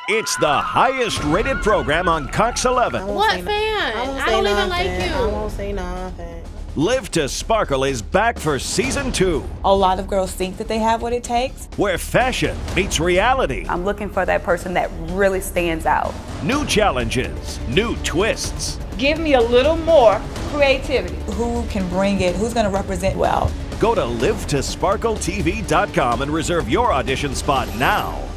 It's the highest rated program on Cox 11. What fan? I don't even like you. I won't say nothing. Live to Sparkle is back for season 2, A lot of girls think that they have what it takes. where fashion meets reality. I'm looking for that person that really stands out. New challenges, new twists. Give me a little more creativity. Who can bring it? Who's going to represent well? Go to livetosparkletv.com and reserve your audition spot now.